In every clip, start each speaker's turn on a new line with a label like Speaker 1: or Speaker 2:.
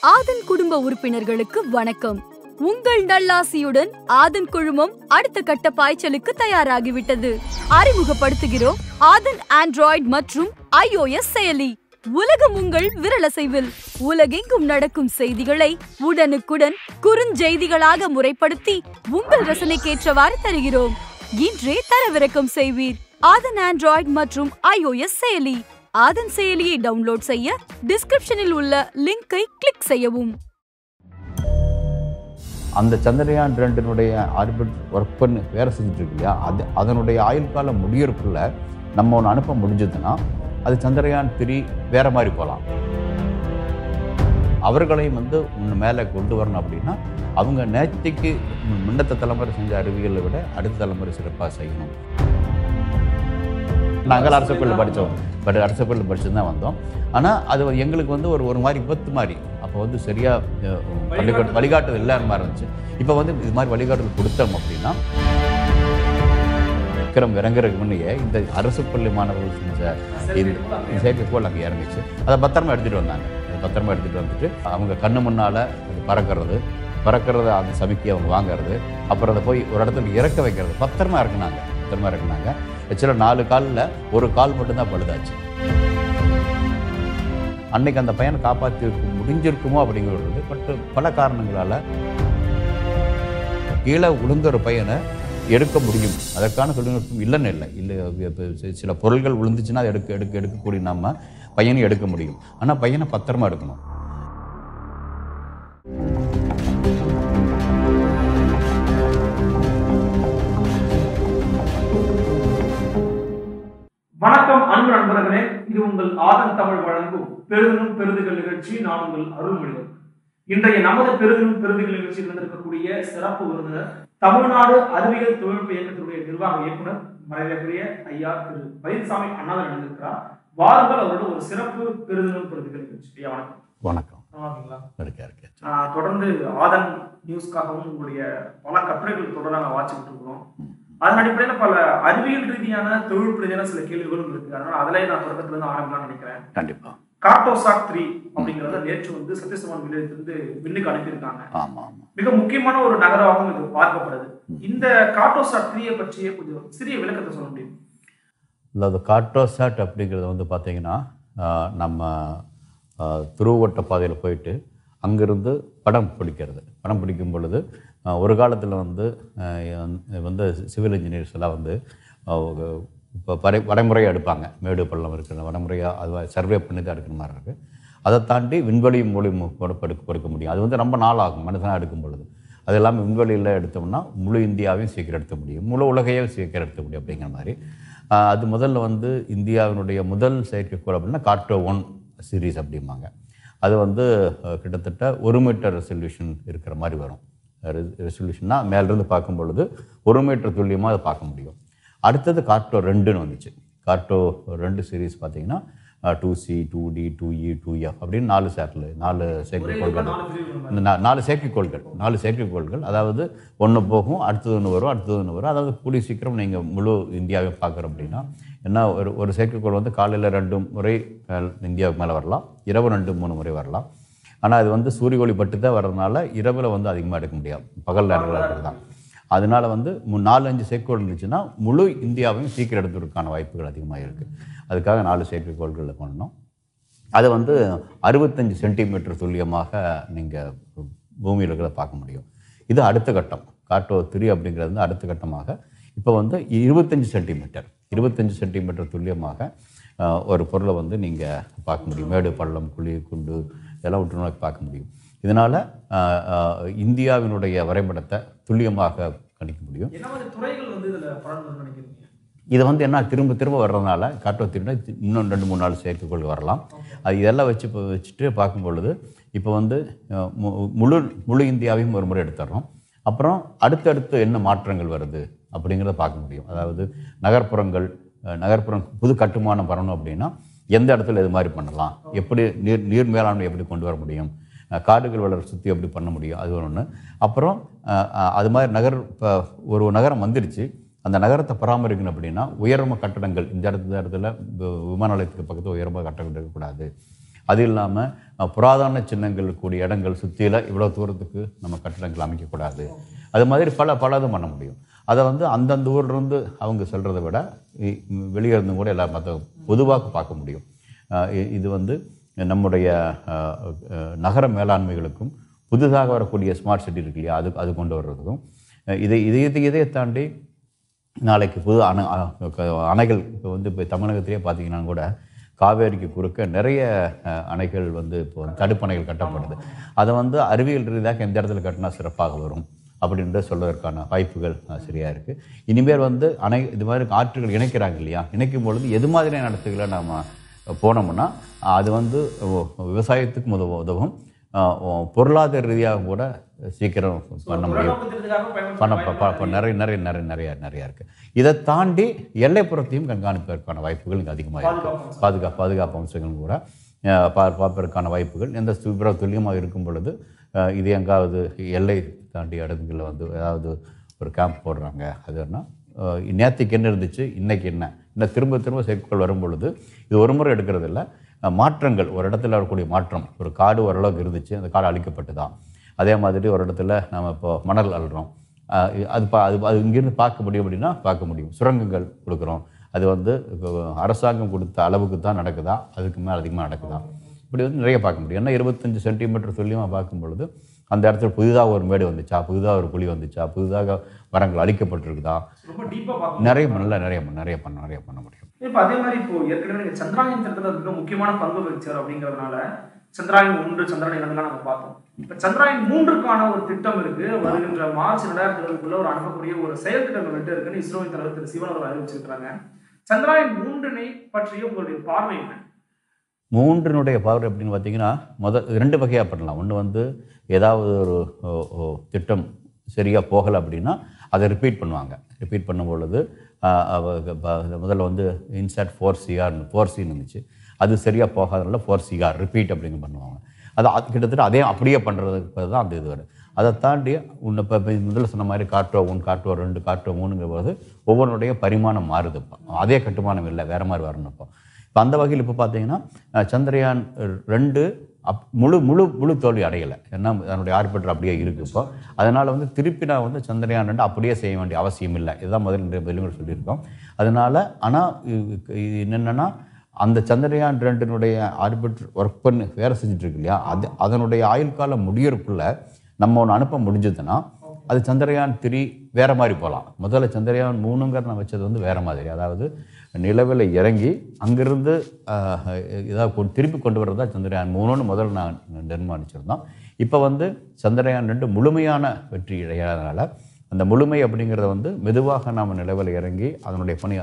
Speaker 1: ஆதன் குடும்ப உறுப்பினர்களுக்கு வணக்கம். உங்கள் நல்லாசியுடன் ஆதன் குழுமம் அடுத்த கட்ட பாய்ச்சலுக்கு தயாராகிவிட்டது. அறிமுகப்படுத்துகிறோம் ஆதன் ஆண்ட்ராய்டு மற்றும் iOS செயலி. உலகம் உங்கள் விரலசைவில். உலகெங்கும் நடக்கும் செய்திகளை உடனுக்குடன் குறுஞ்செய்திகளாக முறைப்படுத்தி உங்கள் ரசனைக்கேற்றவாறு தருகிறோம். இன்றே தரவிறக்கம் செய்வீர் ஆதன் ஆண்ட்ராய்டு மற்றும் iOS செயலி. ஆதன் செயலியை டவுன்லோட் செய்ய டிஸ்கிரிப்ஷனில் உள்ள லிங்கை கிளிக் செய்யவும்.
Speaker 2: அந்த சந்திரயான் 2 ஆர்பிட் ஒர்க் பண்ணி வேலை செஞ்சுட்டு இருக்கு இல்லையா, அதனுடைய ஆயுள் காலம் முடியறதுக்குள்ள நம்ம ஒன்று அனுப்ப முடிஞ்சதுன்னா அது சந்திரயான் 3 வேற மாதிரி போகலாம். அவர்களையும் ஒன்று மேலே கொண்டு வரணும் அப்படின்னா அவங்க நேற்றுக்கு முன்னத்த தலைமுறை செஞ்ச அறிவியலை விட அடுத்த தலைமுறை சிறப்பாக செய்யணும். நாங்கள் அரசு பள்ளி படித்தோம், அரசு பள்ளி படிச்சு தான் வந்தோம். ஆனால் அது எங்களுக்கு ஒரு மாதிரி விபத்து மாதிரி. அப்போ சரியாக வழிகாட்டுதல் இல்லாத மாதிரி இருந்துச்சு. இப்போ இது மாதிரி வழிகாட்டுதல் கொடுத்தோம் அப்படின்னா விக்ரம் இறங்குறதுக்கு முன்னையே இந்த அரசு பள்ளி மாணவர்கள் செஞ்ச இந்த செயற்கைக்கோள் அங்கே இறங்கிச்சு. அதை பத்திரமா எடுத்துகிட்டு வந்தாங்க. பத்திரமா எடுத்துகிட்டு வந்துட்டு அவங்க கண்ணு முன்னால் பறக்கிறது அந்த சமிக்கி அவங்க வாங்கிறது, அப்புறம் அதை போய் ஒரு இடத்துல இறக்க வைக்கிறது, பத்திரமா இறக்குனாங்க. ஆக்சுவலாக 4 காலில் ஒரு கால் மட்டும்தான் பழுதாச்சு. அன்னைக்கு அந்த பையனை காப்பாற்றி முடிஞ்சிருக்குமோ அப்படிங்கிறது. பட் பல காரணங்களால் கீழே விழுந்த ஒரு பையனை எடுக்க முடியும். அதற்கான தொழில்நுட்பம் இல்லை. சில பொருள்கள் விழுந்துச்சுன்னா அதை எடுக்கக்கூடிய நம்ம பையனை எடுக்க முடியும். ஆனால் பையனை பத்திரமா எடுக்கணும்.
Speaker 3: வணக்கம் அன்பு நண்பர்களே, இது உங்கள் ஆதன் தமிழ் வழங்கும் பெருதினும் பெருதுகள் நிகழ்ச்சி. நான் உங்கள் அருள்மொழிவன். இன்றைய நமது பெருதினும் பெருதுகள் நிகழ்ச்சியில் இருந்திருக்கக்கூடிய சிறப்பு விருந்தினர் தமிழ்நாடு அறிவியல் தொழில்நுட்ப இயக்கத்தினுடைய நிர்வாக இயக்குனர் மரியாதைக்குரிய ஐயா திரு பைல்சாமி அண்ணாதன் நடந்திருக்கிறார். வாருங்கள் அவரோட ஒரு சிறப்பு பெருதினும் பெருதுகள் நிகழ்ச்சி. ஐயா வணக்கம்.
Speaker 2: வணக்கம்.
Speaker 3: தொடர்ந்து ஆதன் நியூஸ்க்காகவும் உங்களுடைய பல கட்டுரைகள் தொடராக வாட்சிக்கிட்டு இருக்கிறோம். அதன் அடிப்படையில் பல அறிவியல் ரீதியான தொழில்நுட்ப ரீதியான சில கேள்விகளும் இருக்கு. அதனால அதிலேயே நான் தொடக்கத்துல இருந்து ஆரம்பிக்கலாம்னு நினைக்கிறேன்.
Speaker 2: கண்டிப்பா.
Speaker 3: கார்டோசாட் 3 அப்படிங்கறத நேற்று சத்யசமான் நிலையத்திலிருந்து விண்ணுக்கு அனுப்பியிருக்காங்க. மிக முக்கியமான ஒரு நகரமாகவும் இது பார்க்கப்படுது. இந்த கார்டோசாட் 3 பற்றிய கொஞ்சம் சிறிய விளக்கத்தை சொல்ல முடியும்?
Speaker 2: அதாவது கார்டோசாட் அப்படிங்கிறது பார்த்தீங்கன்னா நம்ம துருவட்ட பாதையில் போயிட்டு அங்கிருந்து படம் பிடிக்கும் பொழுது ஒரு காலத்தில் சிவில் இன்ஜினியர்ஸ் எல்லாம் இப்போ வடைமுறையாக எடுப்பாங்க. மேடு பள்ளம் இருக்கிற வடைமுறையாக அது சர்வே பண்ணி தான் எடுக்கிற மாதிரி இருக்குது. அதை தாண்டி விண்வெளி மூலியமாக படுக்க முடியும். அது ரொம்ப நாள் ஆகும் மனுஷனாக எடுக்கும் பொழுது. அது இல்லாமல் விண்வெளியில் எடுத்தோம்னா முழு இந்தியாவையும் சீக்கிரம் எடுக்க முடியும், முழு உலகையும் சீக்கிரம் எடுக்க முடியும் அப்படிங்கிற மாதிரி. அது முதல்ல இந்தியாவினுடைய முதல் செயற்கைக்கோள் அப்படின்னா கார்டோ 1 சீரீஸ் அப்படிம்பாங்க. அது கிட்டத்தட்ட 1 மீட்டர் ரெசல்யூஷன் இருக்கிற மாதிரி வரும். ரெசல்யூஷன்னா மேலிருந்து பார்க்கும் பொழுது 1 மீட்டர் துல்லியமாக அதை பார்க்க முடியும். அடுத்தது கார்டோ 2 வந்துச்சு. கார்டோ 2 சீரீஸ் பார்த்தீங்கன்னா 2C 2D 2E 2F அப்படின்னு 4 செயற்கைக்கோள்கள். இந்த 4 செயற்கைக்கோள்கள் அதாவது ஒன்று போகும், அடுத்தது ஒன்று வரும். அதாவது கூடிய சீக்கிரம் நீங்கள் முழு இந்தியாவை பார்க்குறோம் அப்படின்னா என்ன, ஒரு செயற்கைக்கோள் காலையில் 2 முறை இந்தியாவுக்கு மேலே வரலாம், இரவு 2-3 முறை வரலாம். ஆனால் அது சூரிய ஒளி பட்டு தான் வர்றதுனால இரவில் அதிகமாக எடுக்க முடியாது, பகல் நேரங்கள் தான். அதனால 4-5 செயற்கைக்கோள் இருந்துச்சுன்னா முழு இந்தியாவையும் சீக்கிரம் எடுத்துறதுக்கான வாய்ப்புகள் அதிகமாக இருக்குது. அதுக்காக 4 செயற்கைக்கோள்களில் பண்ணணும். அதை 65 சென்டிமீட்டர் துல்லியமாக நீங்கள் பூமியில் இருக்கிறத பார்க்க முடியும். இது அடுத்த கட்டம். கார்டோ 3 அப்படிங்கிறது அடுத்த கட்டமாக இப்போ 25 சென்டிமீட்டர் துல்லியமாக ஒரு பொருளை நீங்கள் பார்க்க முடியும். மேடு பள்ளம் குழி குண்டு இதெல்லாம் உற்றுநோக்கி பார்க்க முடியும். இதனால் இந்தியாவினுடைய வரைபடத்தை துல்லியமாக கணிக்க முடியும். இதை என்ன திரும்ப வர்றதுனால கார்டோ 3 இன்னும் 2-3 செயற்கைக்கோள் வரலாம். அது இதெல்லாம் வச்சுட்டு பார்க்கும் பொழுது இப்போ முழு இந்தியாவையும் ஒரு முறை எடுத்துடுறோம். அப்புறம் அடுத்தடுத்து என்ன மாற்றங்கள் வருது அப்படிங்கிறத பார்க்க முடியும். அதாவது நகர்ப்புறம் புது கட்டுமானம் வரணும் அப்படின்னா எந்த இடத்துல இது மாதிரி பண்ணலாம், எப்படி நீர் மேலாண்மை எப்படி கொண்டு வர முடியும், காடுகள் வளர சுற்றி எப்படி பண்ண முடியும், அது ஒன்று. அப்புறம் அது மாதிரி ஒரு நகரம் வந்துடுச்சு, அந்த நகரத்தை பராமரிக்கணும் அப்படின்னா உயரமாக கட்டடங்கள் இந்த இடத்துல விமான நிலையத்துக்கு பக்கத்தில் உயரமாக கட்டடம் இருக்கக்கூடாது. அது இல்லாமல் புராதன சின்னங்கள் கூடிய இடங்கள் சுற்றியில் இவ்வளோ தூரத்துக்கு நம்ம கட்டடங்கள் அமைக்கக்கூடாது. அது மாதிரி பலதும் பண்ண முடியும். அதை வந்து அந்தந்த ஊர்லேருந்து அவங்க சொல்கிறத விட வெளியே இருந்தும் கூட எல்லாரும் மற்ற பொதுவாக பார்க்க முடியும். இது வந்து நம்முடைய நகர மேலாண்மைகளுக்கும் புதுதாக வரக்கூடிய ஸ்மார்ட் சிட்டி இருக்கு இல்லையா, அது கொண்டு வர்றதுக்கும் இதை தாண்டி நாளைக்கு புது அணைகள் இப்போ வந்து இப்போ தமிழகத்திலே பார்த்தீங்கன்னா கூட காவேரிக்கு குறுக்க நிறைய அணைகள் வந்து இப்போ தடுப்பணைகள் கட்டப்படுது. அதை வந்து அறிவியல் ரீதியாக எந்த இடத்துல கட்டினா சிறப்பாக வரும் அப்படின்ற சொல்வதற்கான வாய்ப்புகள் சரியாக இருக்குது. இனிமேல் வந்து இது மாதிரி ஆற்றுகள் இணைக்கிறாங்க இல்லையா, இணைக்கும் பொழுது எது மாதிரியான இடத்துக்களை நாம் போனோம்னா அது வந்து விவசாயத்துக்கும் உதவும், பொருளாதார ரீதியாக கூட சீக்கிரம் பண்ண முடியும். நிறைய இருக்குது. இதை தாண்டி எல்லைப்புறத்தையும் கண்காணிப்பதற்கான வாய்ப்புகள் இங்கே அதிகமாக இருக்குது. பாதுகாப்பு அம்சங்களும் கூட பார்ப்பதற்கான வாய்ப்புகள் எந்த துல்லியமாக இருக்கும் பொழுது இது எங்காவது எல்லை தாண்டி இடங்களில் வந்து ஏதாவது ஒரு கேம்ப் போடுறாங்க, அதுன்னா நேற்றுக்கு என்ன இருந்துச்சு, இன்றைக்கி என்ன, இன்னும் திரும்ப செயற்கைகள் வரும் பொழுது இது ஒரு முறை எடுக்கிறது இல்லை, மாற்றங்கள் ஒரு இடத்துல வரக்கூடிய மாற்றம். ஒரு காடு ஓரளவுக்கு இருந்துச்சு, அந்த காடு அழிக்கப்பட்டு தான். அதே மாதிரி ஒரு இடத்துல நம்ம இப்போ மணல் அள்ளுறோம், அது இங்கேருந்து பார்க்க முடியும் அப்படின்னா பார்க்க முடியும். சுரங்கங்கள் கொடுக்குறோம், அது வந்து அரசாங்கம் கொடுத்த அளவுக்கு தான் நடக்குதா, அதுக்கு மேலே அதிகமாக நடக்குதா, இப்படி வந்து நிறைய பார்க்க முடியும். ஏன்னா 25 சென்டிமீட்டர் துல்லியமாக பார்க்கும் பொழுது அந்த இடத்துல புதிதாக ஒரு மேடு வந்துச்சா, புதிதாக ஒரு குழி வந்துச்சா, புதிதாக மரங்கள் அழிக்கப்பட்டிருக்குதா, நிறைய பண்ண முடியும்.
Speaker 3: இப்போ அதே மாதிரி இப்போ ஏற்கனவே சந்திராயன் திட்டத்தில் மிக முக்கியமான பங்கு வகிச்சார் அப்படிங்கிறதுனால சந்திராயன் 1, சந்திராயன் 2 நம்ம பார்த்தோம். இப்போ சந்திராயன் 3க்கான ஒரு திட்டம் இருக்கு. வருகின்ற மார்ச் 2020 ஒரு அனுப்பக்கூடிய ஒரு செயல் திட்டம் இருக்குன்னு இஸ்ரோவின் தலைவர் திரு சிவன் அவர்கள் அறிவிச்சிருக்கிறாங்க. சந்திராயன் 3 பற்றிய உங்களுடைய பார்வை என்ன?
Speaker 2: 3 பார்வை அப்படின்னு பார்த்தீங்கன்னா முதல் 2 வகையாக பண்ணலாம். ஒன்று வந்து ஏதாவது ஒரு திட்டம் சரியாக போகலை அப்படின்னா அதை ரிப்பீட் பண்ணுவாங்க. ரிப்பீட் பண்ணும் பொழுது முதல்ல வந்து இன்சாட் 4CRன்னு இருந்துச்சு, அது சரியாக போகாதனால 4CR ரிப்பீட் அப்படிங்க பண்ணுவாங்க. அது கிட்டத்தட்ட அதே அப்படியே பண்ணுறதுக்கு தான் அந்த இது வரும். அதை தாண்டி இப்போ முதல்ல சொன்ன மாதிரி கார்ட்டோ 1, கார்ட்டோ 2, கார்ட்டோ 3ங்கிற போது ஒவ்வொன்றுடைய பரிமாணம் மாறுதுப்போ, அதே கட்டுமானம் இல்லை, வேறு மாதிரி வரணுப்போ. இப்போ அந்த வகையில் இப்போ பார்த்தீங்கன்னா சந்திரயான் 2 முழு தோல்வி அடையலை. ஏன்னா அதனுடைய ஆர்பிட்டர் அப்படியே இருக்குது. இப்போ அதனால் வந்து திருப்பி நான் வந்து சந்திரயான் 2 அப்படியே செய்ய வேண்டிய அவசியம் இல்லை. இதுதான் முதல் வெளிமுறை சொல்லியிருக்கோம். அதனால் ஆனால் என்னென்னா அந்த சந்திரயான் 2 ஆர்பிட்டர் ஒர்க் பண்ணி வேறு செஞ்சுட்ருக்கு இல்லையா, அதனுடைய ஆயுள் காலம் முடியறதுக்குள்ளே நம்ம ஒன்று அனுப்ப முடிஞ்சதுன்னா அது சந்திரயான் 3 வேறு மாதிரி போகலாம். முதல்ல சந்திரயான் 3 நான் வச்சது வந்து வேறு மாதிரி, அதாவது நிலவில் இறங்கி அங்கேருந்து இதாக திருப்பி கொண்டு வர்றதா சந்திரயான் 3 முதல்ல நான் நிர்மாணிச்சிருந்தோம். இப்போ வந்து சந்திரயான் 2 முழுமையான வெற்றி அடையாதனால அந்த முழுமை அப்படிங்கிறத வந்து மெதுவாக நாம் நிலவில் இறங்கி அதனுடைய பணி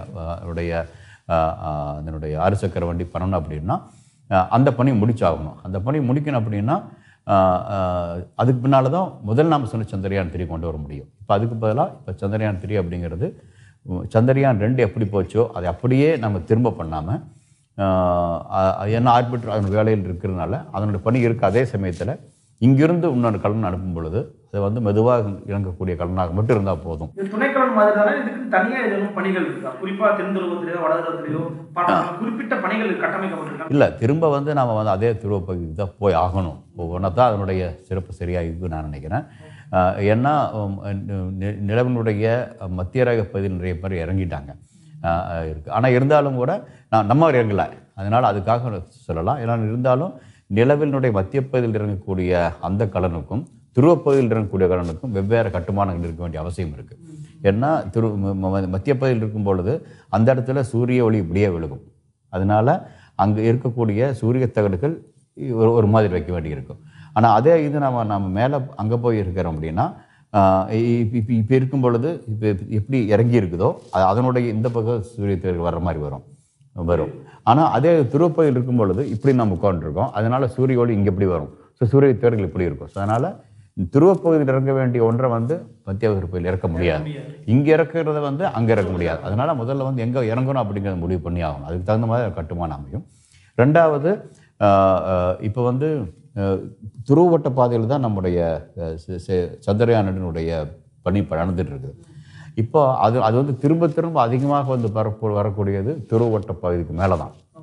Speaker 2: அதனுடைய 6 சக்கர வண்டி பண்ணணும் அப்படின்னா அந்த பணி முடிச்சாகணும். அந்த பணி முடிக்கணும் அப்படின்னா அதுக்கு பின்னால் தான் முதல் நாம் சொன்ன சந்திரயான் 3 கொண்டு வர முடியும். இப்போ அதுக்கு பதிலாக இப்போ சந்திரயான் 3 அப்படிங்கிறது சந்திரயான் 2 எப்படி போச்சோ அதை அப்படியே நம்ம திரும்ப பண்ணாமல், ஏன்னா ஆர்பிட்டர் அதனுடைய வேலையில் இருக்கிறதுனால அதனுடைய பணி இருக்குது. அதே சமயத்தில் இங்கிருந்து இன்னொரு கலன் அனுப்பும் பொழுது அதை வந்து மெதுவாக இறங்கக்கூடிய கலனாக மட்டும் இருந்தால் போதும்.
Speaker 3: துணைக்கலன் மாதிரி தானே, இதுக்கு தனியாக எதுவும் பணிகள் இருக்கா? குறிப்பாக தென்துருவத்திலேயோ வடதுருவத்திலேயோ குறிப்பிட்ட பணிகள் கட்டமைக்கப்பட்டிருக்கா? இல்லை, திரும்ப வந்து நாம் வந்து அதே துருவ பகுதிக்கு தான் போய் ஆகணும். ஒவ்வொன்றா தான் அதனுடைய சிறப்பு சரியாக இருக்குன்னு நான் நினைக்கிறேன். ஏன்னா நிலவினுடைய மத்திய ரக பகுதியில் நிறைய பேர் இறங்கிட்டாங்க இருக்குது. ஆனால் இருந்தாலும் கூட நம்ம இறங்கலை, அதனால் அதுக்காக சொல்லலாம். ஏன்னா இருந்தாலும் நிலவினுடைய மத்திய பகுதியில் இறங்கக்கூடிய அந்த கலனுக்கும் துருவப்பகுதியில் இறங்கக்கூடிய கலனுக்கும் வெவ்வேறு கட்டுமானங்கள் இருக்க வேண்டிய அவசியம் இருக்குது. ஏன்னா மத்திய பகுதியில் இருக்கும் பொழுது அந்த இடத்துல சூரிய ஒளி இப்படியே விழுகும். அதனால் அங்கே இருக்கக்கூடிய சூரிய தகடுகள் ஒரு மாதிரி வைக்க வேண்டியிருக்கும். ஆனால் அதே இது நம்ம மேலே அங்கே போய் இருக்கிறோம் அப்படின்னா இப்போ இருக்கும் பொழுது இப்போ எப்படி இறங்கி இருக்குதோ அதனுடைய இந்த பக்கம் சூரிய தகடுகள் வர்ற மாதிரி வரும். ஆனால் அதே துருவப்பகுதியில் இருக்கும் பொழுது இப்படி நம்ம உட்காந்துருக்கோம், அதனால் சூரிய ஒளி இங்கே எப்படி வரும், ஸோ சூரிய தேர்கள் இப்படி இருக்கும். ஸோ அதனால் துருவப்பகுதியில் இறங்க வேண்டிய ஒன்றை வந்து மத்திய பகுதியில் இறக்க முடியாது, இங்கே இறக்குறத வந்து அங்கே இறக்க முடியாது. அதனால் முதல்ல வந்து எங்கே இறங்கணும் அப்படிங்கிறத முடிவு பண்ணி ஆகணும். அதுக்கு தகுந்த மாதிரி கட்டுமானம் அமையும். ரெண்டாவது, இப்போ வந்து துருவவட்ட பாதையில் தான் நம்முடைய சந்திரயானுடைய பணி நடந்துட்டு இருக்குது. இப்போ அது வந்து திரும்ப அதிகமாக வந்து வரக்கூடியது துருவவட்ட பகுதிக்கு மேலே தான்.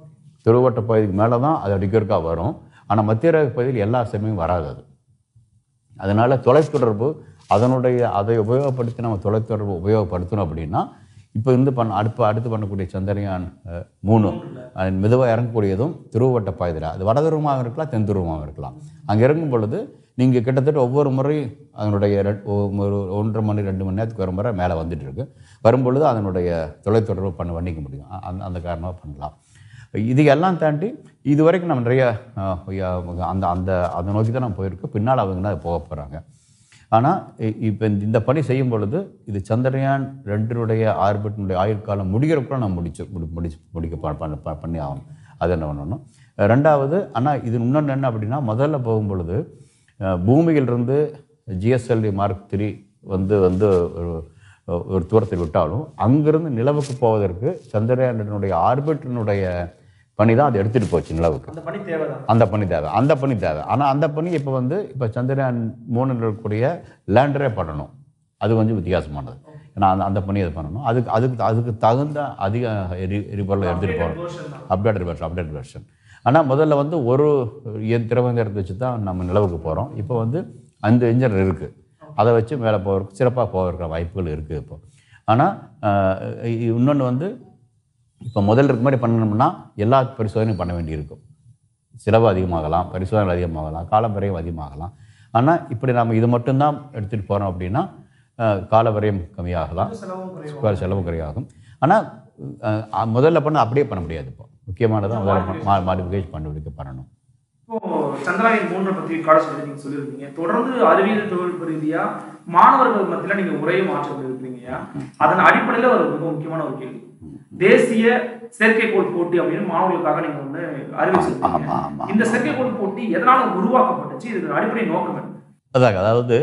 Speaker 2: துருவட்ட பகுதிக்கு மேலே தான் அது அடிக்கொருக்கா வரும். ஆனால் மத்திய ரேகை பகுதியில் எல்லா சமயம் வராது அது. அதனால் தொலைத்தொடர்பு அதை உபயோகப்படுத்தி நம்ம தொலைத்தொடர்பு உபயோகப்படுத்தணும் அப்படின்னா இப்போ இருந்து அடுத்து பண்ணக்கூடிய சந்திரயான் 3 மெதுவாக இறங்கக்கூடியதும் துருவட்ட பாய்திரா. அது வடதுருவமாக இருக்கலாம், தென் துருவமாக இருக்கலாம். அங்கே இறங்கும் பொழுது நீங்கள் கிட்டத்தட்ட ஒவ்வொரு முறையும் அதனுடைய 1.5 மணி 2 மணி நேரத்துக்கு ஒரு முறை மேலே வந்துட்டு இருக்கு. வரும்பொழுது அதனுடைய தொலைத்தொடர்பு பண்ணிக்க முடியும். அந்த காரணமாக பண்ணலாம். இது எல்லாம் தாண்டி இது வரைக்கும் நம்ம நிறைய அதை நோக்கி தான் நம்ம போயிருக்கோம். பின்னால் அவங்க அதை போக போகிறாங்க. ஆனால் இப்போ இந்த பணி செய்யும் பொழுது இது சந்திரயான் 2 ஆர்பிட்டினுடைய ஆயுட்காலம் முடிகிறப்ப நம்ம பண்ணி ஆகணும். அது என்ன பண்ணணும். ரெண்டாவது, ஆனால் இது இன்னொன்று என்ன அப்படின்னா, முதல்ல போகும் பொழுது பூமியிலிருந்து GSLV Mark 3 வந்து ஒரு தூரத்தில் விட்டாலும் அங்கிருந்து நிலவுக்கு போவதற்கு சந்திரயானுடைய ஆர்பிட்டினுடைய பணி தான் அதை எடுத்துகிட்டு போச்சு நிலவுக்கு. அந்த பணி தேவை. ஆனால் அந்த பணி இப்போ சந்திரயான் 3 இருக்கக்கூடிய லேண்டரே பண்ணணும். அது கொஞ்சம் வித்தியாசமானது. ஏன்னா அந்த பணி அதை பண்ணணும். அதுக்கு தகுந்த அதிக எரிபொருளை எடுத்துகிட்டு போகணும். Update version. ஆனால் முதல்ல ஒரு திரவந்தரத்தை வச்சு தான் நம்ம நிலவுக்கு போகிறோம். இப்போ 5 இன்ஜின் இருக்குது. அதை வச்சு மேலே போகிறதுக்கு சிறப்பாக போகிறதுக்கு வாய்ப்புகள் இருக்குது இப்போ. ஆனால் இன்னொன்று இப்போ முதல்ல இருக்க மாதிரி பண்ணணும்னா எல்லா பரிசோதனையும் பண்ண வேண்டியிருக்கும். செலவு அதிகமாகலாம், பரிசோதனை அதிகமாகலாம், காலவரையும் அதிகமாகலாம். ஆனால் இப்படி நம்ம இது மட்டும்தான் எடுத்துகிட்டு போகிறோம் அப்படின்னா காலவரையும் கம்மியாகலாம், செலவும் குறையாகும். ஆனால் முதல்ல அப்படியே பண்ண முடியாது. இப்போ முக்கியமானதான் முதல்ல மாடிஃபிகேஷன் பண்ணணும்.
Speaker 3: இப்போ சந்திரயான் 3 பற்றி காலசூழலை நீங்கள் சொல்லியிருக்கீங்க. தொடர்ந்து அறிவியல் தொழில்நுட்ப ரீதியா மாணவர்கள் மத்தியில் நீங்கள் உரையும் ஆற்றிருக்கீங்க. அதன் அடிப்படையில் ஒரு மிக முக்கியமான ஒரு கேள்வி, தேசிய செயற்கைக்கோள் போட்டி அப்படின்னு மாணவர்களுக்காக நீங்க அறிவிச்சிருக்கீங்க. இந்த செயற்கைக்கோள் போட்டி எதனால உருவாக்கப்பட்டுச்சு? இதுக்கு அடிப்படை நோக்கம் என்ன?
Speaker 2: அதாவது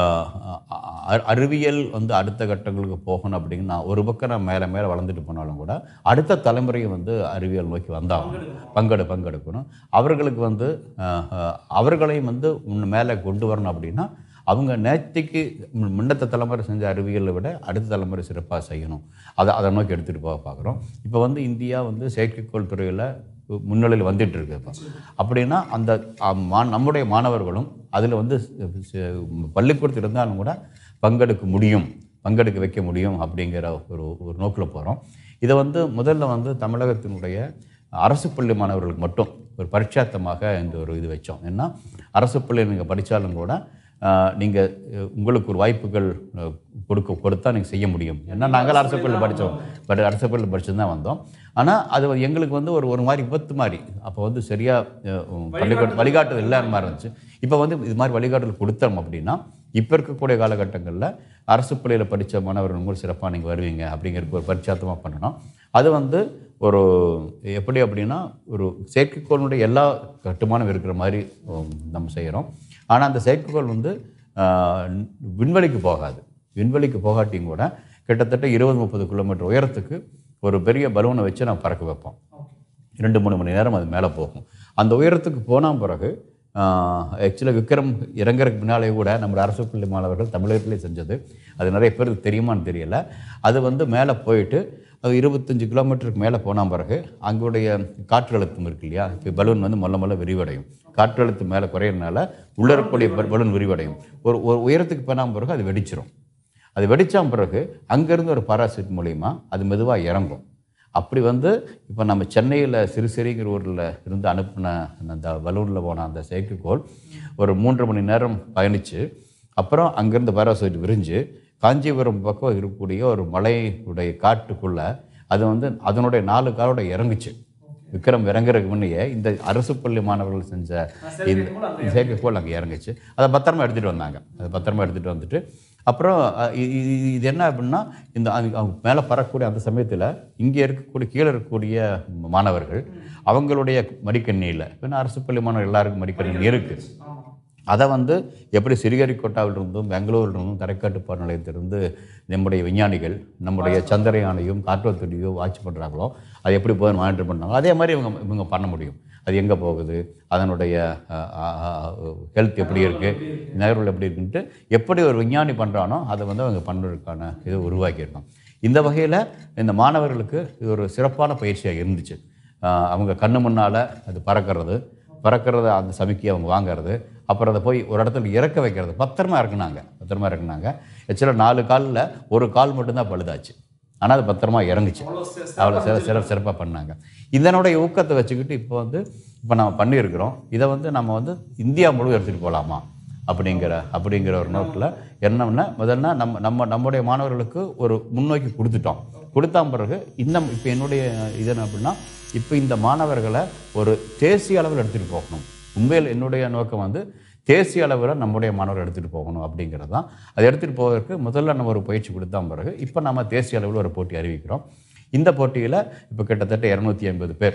Speaker 2: அறிவியல் அடுத்த கட்டங்களுக்கு போகணும் அப்படின்னா ஒரு பக்கம் நம்ம மேலே வளர்ந்துட்டு போனாலும் கூட அடுத்த தலைமுறையை அறிவியல் நோக்கி வந்தாலும் பங்கெடுக்கணும். அவர்களுக்கு அவர்களையும் மேலே கொண்டு வரணும் அப்படின்னா அவங்க நேற்றுக்கு முன்னத்த தலைமுறை செஞ்ச அறிவியலை விட அடுத்த தலைமுறை சிறப்பாக செய்யணும். அதை நோக்கி எடுத்துகிட்டு போக பார்க்குறோம். இப்போ இந்தியா செயற்கைக்கோள் துறையில் முன்னிலையில் வந்துட்டு இருக்கு. இப்போ அப்படின்னா அந்த நம்முடைய மாணவர்களும் அதில் பள்ளிக்கூடத்தில் இருந்தாலும் கூட பங்கெடுக்க வைக்க முடியும் அப்படிங்கிற ஒரு நோக்கில் போகிறோம். இதை முதல்ல தமிழகத்தினுடைய அரசு பள்ளி மாணவர்களுக்கு மட்டும் ஒரு பரீட்சார்த்தமாக இந்த ஒரு இது வச்சோம். ஏன்னா அரசு பள்ளியில் நீங்கள் படித்தாலும் கூட நீங்கள் உங்களுக்கு ஒரு வாய்ப்புகள் கொடுத்தா நீங்கள் செய்ய முடியும். ஏன்னா நாங்கள் அரசு பள்ளியில் படித்தது தான் வந்தோம். ஆனால் அது எங்களுக்கு ஒரு மாதிரி விபத்து மாதிரி அப்போ சரியாக வழிகாட்டுதல் இல்லாத மாதிரி இருந்துச்சு. இப்போ இது மாதிரி வழிகாட்டுதல் கொடுத்தோம் அப்படின்னா இப்போ இருக்கக்கூடிய காலகட்டங்களில் அரசு பள்ளியில் படித்த மாணவர்கள் கூட சிறப்பாக நீங்கள் வருவீங்க அப்படிங்கிறதுக்கு ஒரு பரிச்சார்த்தமாக பண்ணணும். அது ஒரு எப்படி அப்படின்னா ஒரு செயற்கைக்கோளுடைய எல்லா கட்டுமானம் இருக்கிற மாதிரி நம்ம செய்கிறோம். ஆனால் அந்த செயற்கைக்கோள் விண்வெளிக்கு போகாட்டியும் கூட கிட்டத்தட்ட 20-30 கிலோமீட்டர் உயரத்துக்கு ஒரு பெரிய பலூனை வச்சு நம்ம பறக்க வைப்போம். 2-3 மணி நேரம் அது மேலே போகும். அந்த உயரத்துக்கு போனால் பிறகு ஆக்சுவலாக விக்ரம் இறங்குறதுக்கு முன்னாலே கூட நம்ம அரசு பள்ளி மாணவர்கள் தமிழகத்திலே செஞ்சது. அது நிறைய பேருக்கு தெரியுமான்னு தெரியல. அது மேலே போயிட்டு அது 25 கிலோமீட்டருக்கு மேலே போனால் பிறகு அங்குடைய காற்றழுத்தம் இருக்கு இல்லையா, இப்போ பலூன் மெல்ல விரிவடையும். காற்றழுத்தம் மேலே குறையிறதுனால உள்ள இருக்கக்கூடிய பலூன் விரிவடையும். ஒரு உயரத்துக்கு போனால் பிறகு அது வெடிச்சிடும். அது வெடித்த பிறகு அங்கேருந்து ஒரு பாராசூட் மூலிமா அது மெதுவாக இறங்கும். அப்படி இப்போ நம்ம சென்னையில் சிறுசிறிங்கிற ஊரில் இருந்து அனுப்பின அந்த பலூனில் போன அந்த செயற்கைக்கோள் ஒரு 3 மணி நேரம் பயணித்து அப்புறம் அங்கேருந்து பாராசூட் விரிஞ்சு காஞ்சிபுரம் பக்கம் இருக்கக்கூடிய ஒரு மலையுடைய காட்டுக்குள்ளே அது அதனுடைய 4 காலோட இறங்குச்சு. விக்ரம் இறங்குறதுக்கு முன்னையே இந்த அரசு பள்ளி மாணவர்கள் செஞ்ச இந்த செயற்கைக்கோள் அங்கே இறங்குச்சு. அதை பத்திரமா எடுத்துகிட்டு வந்துட்டு அப்புறம் இது என்ன அப்படின்னா இந்த அவங்க மேலே பறக்கக்கூடிய அந்த சமயத்தில் இங்கே கீழே இருக்கக்கூடிய மாணவர்கள் அவங்களுடைய மடிக்கணினியில் ஏன்னா அரசு பள்ளி மாணவர்கள் எல்லாருக்கும் மடிக்கணினி இருக்குது. அதை எப்படி ஸ்ரீஹரிகோட்டாவிலிருந்தும் பெங்களூரிலிருந்தும் தரைக்கட்டுப்பாடு நிலையத்திலிருந்து நம்முடைய விஞ்ஞானிகள் நம்முடைய சந்திரயானையும் காற்றோத்துடியோ வாட்ச் பண்ணுறாங்களோ அது எப்படி போய் மானிட்டர் பண்ணாங்களோ அதே மாதிரி இவங்க பண்ண முடியும். அது எங்கே போகுது, அதனுடைய ஹெல்த் எப்படி இருக்குது, நகர்வுகள் எப்படி இருக்குன்ட்டு எப்படி ஒரு விஞ்ஞானி பண்ணுறானோ அதை அவங்க பண்ணுறதுக்கான இதை உருவாக்கியிருக்கோம். இந்த வகையில் இந்த மாணவர்களுக்கு இது ஒரு சிறப்பான பயிற்சியாக இருந்துச்சு. அவங்க கண்ணு முன்னால் அது பறக்கிறது அந்த சமிக்கையை அவங்க வாங்கிறது, அப்புறம் அதை போய் ஒரு இடத்துல இறக்க வைக்கிறது. பத்திரமா இறக்குனாங்க. ஆக்சுவலாக 4 காலில் ஒரு கால் மட்டும்தான் பழுதாச்சு, ஆனால் அது பத்திரமா இறங்குச்சு. அவ்வளோ சிறப்பாக பண்ணாங்க. இதனுடைய ஊக்கத்தை வச்சுக்கிட்டு இப்போ நம்ம பண்ணியிருக்கிறோம். இதை நம்ம இந்தியா முழு எடுத்துகிட்டு போகலாமா அப்படிங்கிற ஒரு நோட்டில் என்னன்னா, முதல்ல நம்முடைய மாணவர்களுக்கு ஒரு முன்னோக்கி கொடுத்தா பிறகு இப்போ என்னுடைய இது என்ன அப்படின்னா, இப்போ இந்த மாணவர்களை ஒரு தேசிய அளவில் எடுத்துகிட்டு போகணும். உண்மையில் என்னுடைய நோக்கம் தேசிய அளவில் நம்முடைய மாணவர்கள் எடுத்துகிட்டு போகணும் அப்படிங்கிறது தான். அதை எடுத்துகிட்டு போவதற்கு முதல்ல நம்ம ஒரு பயிற்சி கொடுத்தா பிறகு இப்போ நம்ம தேசிய அளவில் ஒரு போட்டி அறிவிக்கிறோம். இந்த போட்டியில் இப்போ கிட்டத்தட்ட 250 பேர்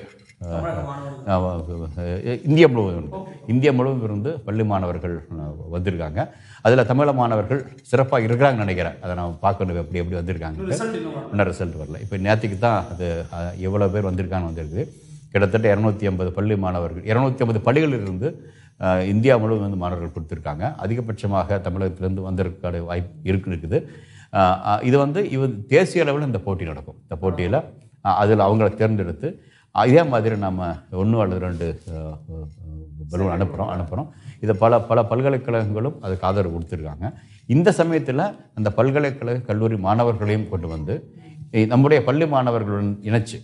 Speaker 2: இந்தியா முழுவதும் இருந்து பள்ளி மாணவர்கள் வந்திருக்காங்க. அதில் தமிழக மாணவர்கள் சிறப்பாக இருக்கிறாங்கன்னு நினைக்கிறேன். அதை நம்ம பார்க்கணும் எப்படி வந்திருக்காங்க. இன்னும் ரிசல்ட் வரல. இப்போ நேற்றுக்கு தான் அது எவ்வளோ பேர் வந்திருக்கான்னு வந்திருக்கு. கிட்டத்தட்ட 250 பள்ளி மாணவர்கள் 250 பள்ளிகளிலிருந்து இந்தியா முழுவதும் மாணவர்கள் கொடுத்துருக்காங்க. அதிகபட்சமாக தமிழகத்திலேருந்து வந்திருக்க வாய்ப்பு இருக்குது. இது தேசிய அளவில் இந்த போட்டி நடக்கும். இந்த போட்டியில் அதில் அவங்கள தேர்ந்தெடுத்து இதே மாதிரி நம்ம 1 அல்லது 2 பலூன் அனுப்புகிறோம். இதை பல பல்கலைக்கழகங்களும் அதுக்கு ஆதரவு கொடுத்துருக்காங்க. இந்த சமயத்தில் அந்த பல்கலைக்கழக கல்லூரி மாணவர்களையும் கொண்டு நம்முடைய பள்ளி மாணவர்களுடன் இணைச்சு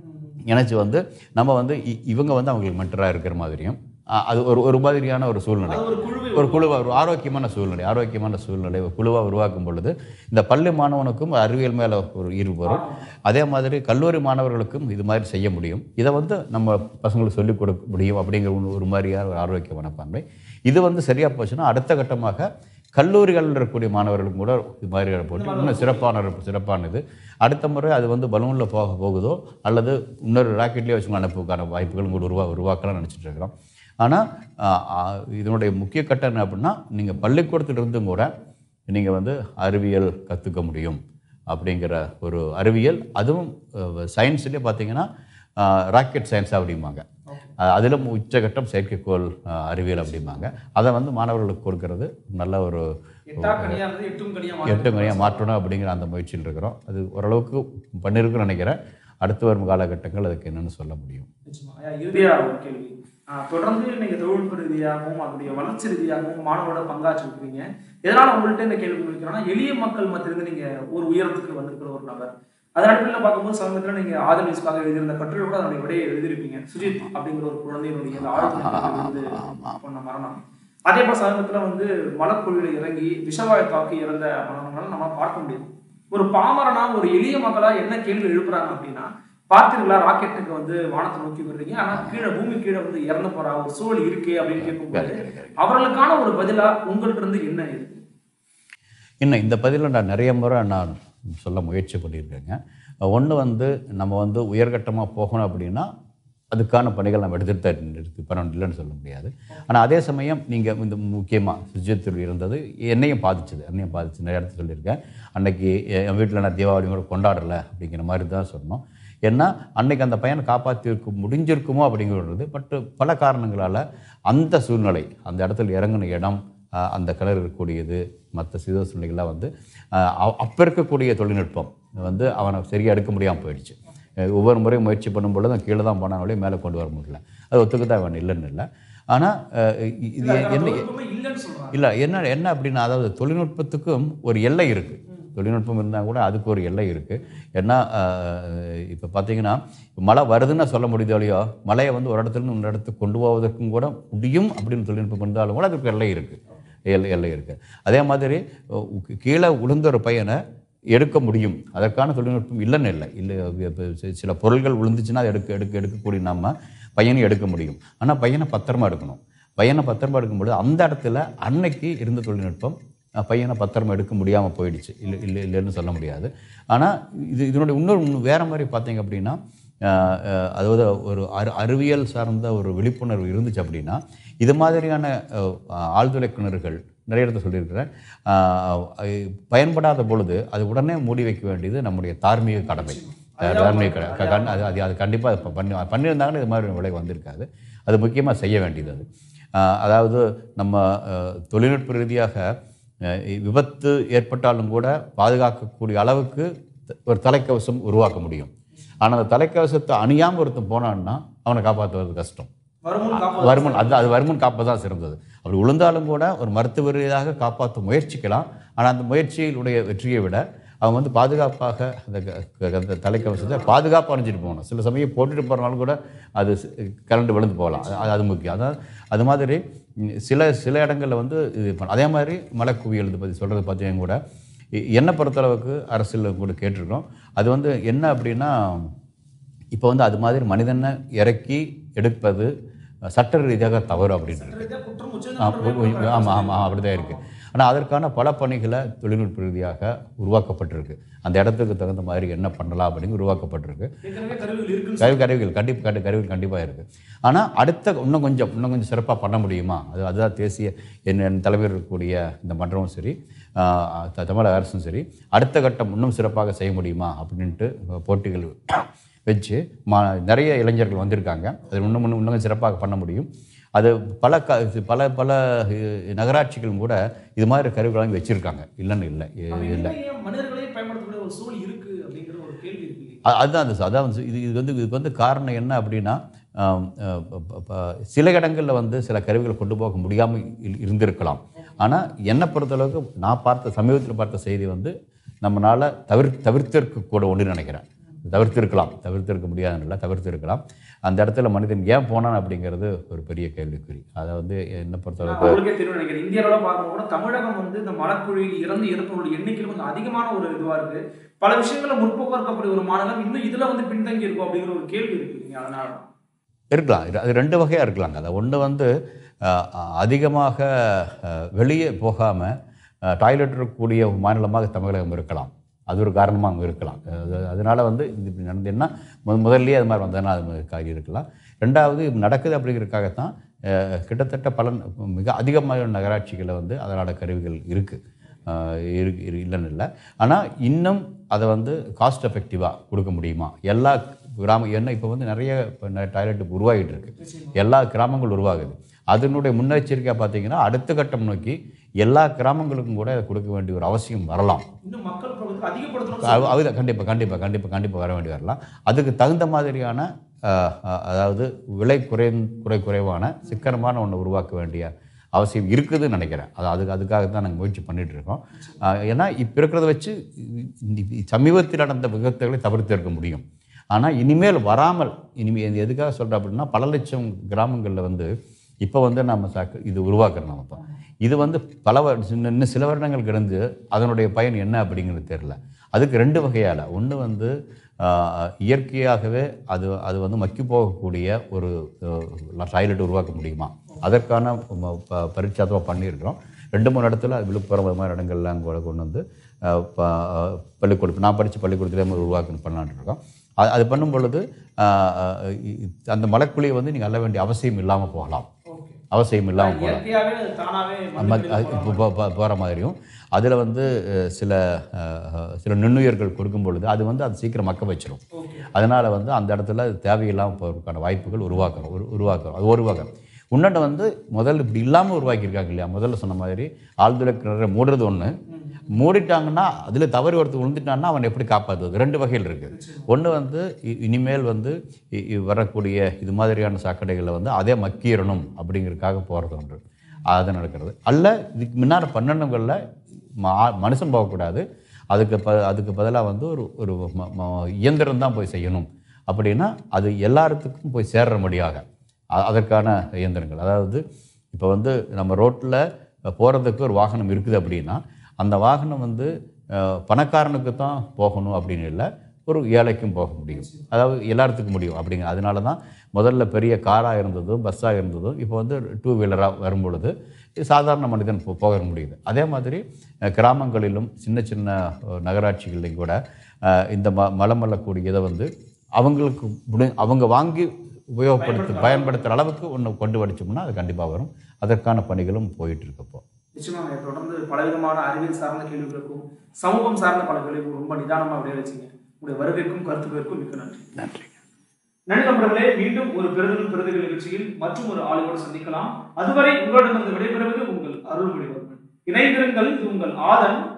Speaker 2: நம்ம இவங்க அவங்களுக்கு மென்டராக இருக்கிற மாதிரியும், அது ஒரு மாதிரியான ஒரு சூழ்நிலை, ஒரு குழுவாக ஒரு ஆரோக்கியமான சூழ்நிலை ஒரு குழுவாக உருவாக்கும் பொழுது இந்த பள்ளி மாணவனுக்கும் அறிவியல் மேலே ஒரு ஈர்ப்பு வரும். அதே மாதிரி கல்லூரி மாணவர்களுக்கும் இது மாதிரி செய்ய முடியும். இதை நம்ம பசங்களுக்கு சொல்லிக் கொடுக்க முடியும் அப்படிங்கிற ஒரு மாதிரியான ஒரு ஆரோக்கியமான பண்பை. இது சரியாக போச்சுன்னா அடுத்த கட்டமாக கல்லூரிகளில் இருக்கக்கூடிய மாணவர்களுக்கும் கூட இது மாதிரி போட்டு இன்னும் சிறப்பானது. அடுத்த முறை அது பலூனில் போகுதோ அல்லது இன்னொரு ராக்கெட்லேயே வச்சு அனுப்புவதற்கான வாய்ப்புகளும் கூட உருவாக்கலாம் நினச்சிட்டு இருக்கிறோம். ஆனால் இதனுடைய முக்கிய கட்டம் என்ன அப்படின்னா, நீங்கள் பள்ளிக்கூடத்திலிருந்தும் கூட நீங்கள் அறிவியல் கற்றுக்க முடியும் அப்படிங்கிற ஒரு அறிவியல். அதுவும் சயின்ஸ்லேயே பார்த்தீங்கன்னா ராக்கெட் சயின்ஸ் அப்படிம்பாங்க. அதிலும் உச்சகட்டம் செயற்கைக்கோள் அறிவியல் அப்படிம்பாங்க. அதை மாணவர்களுக்கு கொடுக்கறது நல்ல ஒரு 8 கனியாக மாற்றணும் அப்படிங்கிற அந்த முயற்சியில் இருக்கிறோம். அது ஓரளவுக்கு பண்ணியிருக்குன்னு நினைக்கிறேன். அடுத்து வரும் காலகட்டங்கள் அதுக்கு என்னென்னு சொல்ல முடியும்.
Speaker 3: இறுதியாக ஒரு கேள்வி, தொடர்ந்து நீங்கள் தொழில்நுட்ப ரீதியாகவும் அதனுடைய வளர்ச்சி ரீதியாகவும் மாணவரோட பங்காற்றிருக்கிறீங்க. எதனால் உங்கள்கிட்ட இந்த கேள்வி முடிக்கிறோன்னா, எளிய மக்கள் மத்தியிலிருந்து நீங்கள் ஒரு உயரத்துக்கு வந்திருக்கிற ஒரு நபர். அதன் அடிப்படையில் பார்க்கும்போது சமீபத்தில் நீங்கள் ஆதரவுக்காக எழுதியிருந்த கட்டுரை கூட அதனுடைய விடையை எழுதியிருப்பீங்க. சுஜித் அப்படிங்கிற ஒரு குழந்தையினுடைய அந்த ஆழ்ந்து கொண்ட மரணம். அதே போல் சமீபத்தில் மலக்குழியில் இறங்கி விஷவாயு தாக்கி இறந்த மரணங்களை நம்ம பார்க்க முடியும். ஒரு பாமரனா ஒரு எளிய மக்களா என்ன கேள்வி எழுப்புறாங்க அப்படின்னா, பார்த்தீங்களா ராக்கெட்டுக்கு வானத்தை நோக்கி வருவீங்க, ஆனால் பூமி கீழே இறந்து போற ஒரு சூழல் இருக்கே அப்படின்னு கேட்கும்போது அவர்களுக்கான ஒரு பதிலா உங்கள்கிட்ட இருந்து என்ன இருக்கு?
Speaker 2: இன்னும் இந்த பதில நான் நிறைய முறை நான் சொல்ல முயற்சி பண்ணியிருக்கேங்க. ஒன்று நம்ம உயர்கட்டமாக போகணும் அப்படின்னா அதுக்கான பணிகள் நம்ம எடுத்துகிட்டு பண்ணணும், இல்லைன்னு சொல்ல முடியாது. ஆனால் அதே சமயம் நீங்கள் இந்த முக்கியமாக சுஜித்தில் இருந்தது என்னையும் பாதிச்சது நிறைய இடத்துல சொல்லியிருக்கேன். அன்றைக்கி என் வீட்டில் நான் தீபாவளி கூட கொண்டாடலை அப்படிங்கிற மாதிரி தான் சொன்னோம். ஏன்னா அன்றைக்கி அந்த பையனை காப்பாற்றிருக்க முடிஞ்சிருக்குமோ அப்படிங்கிறது. பட் பல காரணங்களால் அந்த சூழ்நிலை, அந்த இடத்துல இறங்கின இடம், அந்த கிணறு இருக்கக்கூடியது, மற்ற சித சூழ்நிலைகள்லாம் அப்போ இருக்கக்கூடிய தொழில்நுட்பம் அவனை சரியாக எடுக்க முடியாமல் போயிடுச்சு. ஒவ்வொரு முறையும் முயற்சி பண்ணும்பொழுது தான் கீழே தான் போனாலே மேலே கொண்டு வர முடியல. அது ஒத்துக்கத்தான் அவன் இல்லைன்னு இல்லை. ஆனால் இது என்ன அப்படின்னா, அதாவது தொழில்நுட்பத்துக்கும் ஒரு எல்லை இருக்குது. தொழில்நுட்பம் இருந்தால் கூட அதுக்கு ஒரு எல்லை இருக்குது. ஏன்னா இப்போ பார்த்தீங்கன்னா மழை வருதுன்னு சொல்ல முடியுதோ இல்லையோ, மழையை ஒரு இடத்துல இன்னொரு இடத்துக்கு கொண்டு போவதற்கும் கூட முடியும் அப்படின்னு தொழில்நுட்பம் இருந்தாலும் கூட அதுக்கு எல்லை இருக்குது. அதே மாதிரி கீழே விழுந்த ஒரு பையனை எடுக்க முடியும், அதற்கான தொழில்நுட்பம் இல்லைன்னு இல்லை. சில பொருள்கள் விழுந்துச்சுன்னா அதை எடுக்கக்கூடிய நம்ம பையனையும் எடுக்க முடியும். ஆனால் பையனை பத்திரமா எடுக்கணும். பையனை பத்திரமா எடுக்கும்போது அந்த இடத்துல அன்னைக்கு இருந்த தொழில்நுட்பம் பையனை பத்திரமா எடுக்க முடியாமல் போயிடுச்சு. இல்லைன்னு சொல்ல முடியாது. ஆனால் இதனுடைய இன்னொரு வேறு மாதிரி பார்த்தீங்க அப்படின்னா, அதாவது ஒரு அறிவியல் சார்ந்த ஒரு விழிப்புணர்வு இருந்துச்சு அப்படின்னா, இது மாதிரியான ஆழ்துளை கிணறுகள் நிறைய இடத்துல சொல்லியிருக்கிறேன், பயன்படாத பொழுது அது உடனே மூடி வைக்க வேண்டியது நம்முடைய தார்மீக கடமை. அது கண்டிப்பாக பண்ணியிருந்தாங்கன்னு இது மாதிரி விலை வந்திருக்காது. அது முக்கியமாக செய்ய வேண்டியது. அது அதாவது நம்ம தொழில்நுட்ப ரீதியாக விபத்து ஏற்பட்டாலும் கூட பாதுகாக்கக்கூடிய அளவுக்கு ஒரு தலைக்கவசம் உருவாக்க முடியும். ஆனால் அந்த தலைக்கவசத்தை அணியாமல் ஒருத்தன் போனான்னா அவனை காப்பாற்றுவது கஷ்டம். வருமுன் அது வருமுன் காப்பது தான் சிறந்தது. அப்படி விழுந்தாலும் கூட ஒரு மருத்துவ ரீதியாக காப்பாற்ற முயற்சிக்கலாம். ஆனால் அந்த முயற்சியினுடைய வெற்றியை விட அவங்க வந்து பாதுகாப்பாக அந்த தலைக்கவசத்தை பாதுகாப்பாக அணிஞ்சிட்டு போகணும். சில சமயம் போட்டுட்டு போகிறனாலும் கூட அது கரண்ட் விழுந்து போகலாம். அது முக்கியம். அதான் அது மாதிரி சில இடங்களில் வந்து இது அதே மாதிரி மலை குவியல் பற்றி சொல்கிறது பார்த்தீங்கன்னா கூட என்னை பொறுத்தளவுக்கு அரசியல் கூட கேட்டிருக்கோம். அது வந்து என்ன அப்படின்னா, இப்போ வந்து அது மாதிரி மனிதனை இறக்கி எடுப்பது சட்ட ரீதியாக தவறு அப்படின்றது. ஆமாம் ஆமாம் அப்படிதான் இருக்குது. ஆனால் அதற்கான பல பணிகளை தொழில்நுட்ப ரீதியாக உருவாக்கப்பட்டிருக்கு. அந்த இடத்துக்கு தகுந்த மாதிரி என்ன பண்ணலாம் அப்படின்னு உருவாக்கப்பட்டிருக்கு. கருவிகள் கண்டிப்பாக இருக்குது. ஆனால் அடுத்த இன்னும் கொஞ்சம் சிறப்பாக பண்ண முடியுமா? அதுதான் தேசிய என் தலைவர் இருக்கக்கூடிய இந்த மன்றமும் சரி, தமிழக அரசும் சரி, அடுத்த கட்டம் இன்னும் சிறப்பாக செய்ய முடியுமா அப்படின்ட்டு போட்டிகள் வச்சு நிறைய இளைஞர்கள் வந்திருக்காங்க. அது இன்னும் சிறப்பாக பண்ண முடியும். அது பல நகராட்சிகளும் கூட இது மாதிரி கருவிகள் வாங்கி வச்சிருக்காங்க. இல்லைன்னு இல்லை. அதுதான் இதுக்கு வந்து காரணம் என்ன அப்படின்னா, சில இடங்களில் வந்து சில கருவிகளை கொண்டு போக முடியாமல் இருந்திருக்கலாம். ஆனால் என்னை பொறுத்தளவுக்கு நான் சமீபத்தில் பார்த்த செய்தி வந்து நம்மளால் தவிர்த்திருக்க ஒன்று நினைக்கிறேன். தவிர்த்திருக்க முடியாதுன்னு தவிர்த்திருக்கலாம். அந்த இடத்துல மனிதன் ஏன் போனான் அப்படிங்கிறது ஒரு பெரிய கேள்விக்குறி. அதை வந்து என்ன பொறுத்தளவுக்கு
Speaker 3: இந்தியாவில் பார்க்கும்போது தமிழகம் வந்து இந்த மலக்குழியில் இறந்தவர்களுடைய எண்ணிக்கையில் கொஞ்சம் அதிகமான ஒரு இதுவாக இருக்கு. பல விஷயங்களில் முற்போக்காக இருக்கக்கூடிய ஒரு மாநிலம் இன்னும் இதில் வந்து பின்தங்கி இருக்கும் அப்படிங்கிற ஒரு கேள்வி இருக்கு. அதனால
Speaker 2: இருக்கலாம். அது ரெண்டு வகையாக இருக்கலாங்க. அதை ஒன்று வந்து அதிகமாக வெளியே போகாமல் டாய்லெட் இருக்கக்கூடிய மாநிலமாக தமிழகம் இருக்கலாம். அது ஒரு காரணமாக இருக்கலாம். அதனால் வந்து இது நடந்ததுன்னா முதல்லையே அது மாதிரி வந்ததுன்னா அது மாதிரி இருக்கலாம். ரெண்டாவது நடக்குது அப்படிங்கிறதுக்காகத்தான் கிட்டத்தட்ட மிக அதிகமான நகராட்சிகளில் வந்து அதனோட கருவிகள் இருக்குது. இல்லைன்னு இல்லை. ஆனால் இன்னும் அதை வந்து காஸ்ட் எஃபெக்டிவாக கொடுக்க முடியுமா? எல்லா என்ன இப்போ வந்து நிறைய டாய்லெட் உருவாகிட்டு இருக்கு. எல்லா கிராமங்கள் உருவாகுது. அதனுடைய முன்னெச்சரிக்கையாக பார்த்தீங்கன்னா அடுத்த கட்டம் நோக்கி எல்லா கிராமங்களுக்கும் கூட அதை கொடுக்க வேண்டிய ஒரு அவசியம் வரலாம். அது கண்டிப்பாக வர வேண்டி வரலாம். அதுக்கு தகுந்த மாதிரியான அதாவது விலை குறைவான சிக்கனமான ஒன்று உருவாக்க வேண்டிய அவசியம் இருக்குதுன்னு நினைக்கிறேன். அதுக்காக தான் நாங்கள் முயற்சி பண்ணிகிட்டு இருக்கோம். ஏன்னா இப்போ இருக்கிறத வச்சு சமீபத்தில் நடந்த விபத்துகளை தவிர்த்திருக்க முடியும். ஆனால் இனிமேல் வராமல் எதுக்காக சொல்கிறேன் அப்படின்னா, பல லட்சம் கிராமங்களில் வந்து இப்போ வந்து நம்ம இது உருவாக்குறோம். நம்ம இது வந்து இன்னும் சில வருடங்கள் கிடந்து அதனுடைய பயன் என்ன அப்படிங்கிறது தெரியல. அதுக்கு ரெண்டு வகையால். ஒன்று வந்து இயற்கையாகவே அது வந்து மக்கி போகக்கூடிய ஒரு டாய்லெட் உருவாக்க முடியுமா? அதற்கான பரிட்சாத்தமாக பண்ணியிருக்கிறோம். 2-3 இடத்துல விழுப்புரம் அது மாதிரி இடங்கள்லாம் கூட கொண்டு வந்து பள்ளிக்கூடம் நான் படித்த பள்ளிக்கூடத்துலேயே உருவாக்கணும் பண்ணலான்னு இருக்கோம். அது பண்ணும் பொழுது அந்த மலைக்குழியை வந்து நீங்கள் அள்ள வேண்டிய அவசியம் இல்லாமல் போகலாம். போகிற மாதிரியும் அதில் வந்து சில நுண்ணுயிர்கள் கொடுக்கும் பொழுது அது வந்து அது சீக்கிரம் மக்க வச்சிடும். அதனால் வந்து அந்த இடத்துல தேவையில்லாமல் போகிறதுக்கான வாய்ப்புகள் உருவாக்குறோம். அது ஒரு வகை. இன்னொன்று வந்து முதல்ல இப்படி இல்லாமல் உருவாக்கியிருக்காங்க இல்லையா? முதல்ல சொன்ன மாதிரி ஆழ்துளை கிணறு மூடுறது ஒன்று, மூடிட்டாங்கன்னா அதில் தவறு ஒருத்தர் விழுந்துட்டான்னா அவனை எப்படி காப்பாற்றுவது? 2 வகையில் இருக்குது. ஒன்று வந்து இனிமேல் வந்து வரக்கூடிய இது மாதிரியான சாக்கடைகளை வந்து அதே மக்கீரணும் அப்படிங்கிறதுக்காக போகிறது ஒன்று, அது நடக்கிறது. அல்ல இதுக்கு முன்னாடி 12களில் மனுஷன் போகக்கூடாது, அதுக்கு பதிலாக வந்து ஒரு இயந்திரம் தான் போய் செய்யணும் அப்படின்னா அது எல்லாத்துக்கும் போய் சேர்றபடியாக அதற்கான இயந்திரங்கள். அதாவது இப்போ வந்து நம்ம ரோட்டில் போகிறதுக்கு ஒரு வாகனம் இருக்குது அப்படின்னா அந்த வாகனம் வந்து பணக்காரனுக்கு தான் போகணும் அப்படின்னு இல்லை, ஒரு ஏழைக்கும் போக முடியும். அதாவது எல்லாத்துக்கும் முடியும் அப்படிங்க. அதனால தான் முதல்ல பெரிய காராக இருந்ததும் பஸ்ஸாக இருந்ததும் இப்போ வந்து 2 வீலராக வரும் பொழுது சாதாரண மனிதன் போக முடியுது. அதே மாதிரி கிராமங்களிலும் சின்ன நகராட்சிகளையும் கூட இந்த மலமல்லக்கூடிய இதை வந்து அவங்க வாங்கி பயன்படுத்துகிற அளவுக்கு ஒன்று கொண்டு வடிச்சோம்னா அது கண்டிப்பாக வரும். அதற்கான பணிகளும் போயிட்டு இருக்கப்போ
Speaker 3: நிச்சயமாக தொடர்ந்து பலவிதமான அறிவியல் சார்ந்த கேள்விகளுக்கும் சமூகம் சார்ந்த பல கேள்விகளுக்கும் ரொம்ப நிதானமாக விடைய வச்சுங்க. உங்களுடைய வருகைக்கும் கருத்துக்களுக்கும் மிக்க நன்றி. நண்பர்களே, மீண்டும் ஒரு பெருதிகள் நிகழ்ச்சியில் மற்றும் ஒரு ஆளுநரோடு சந்திக்கலாம். அதுவரை உங்களிடமிருந்து விடைபெறுவது உங்கள் அருள்மொழிவர்மன். இணைந்திருங்கள். இது உங்கள் ஆதன்.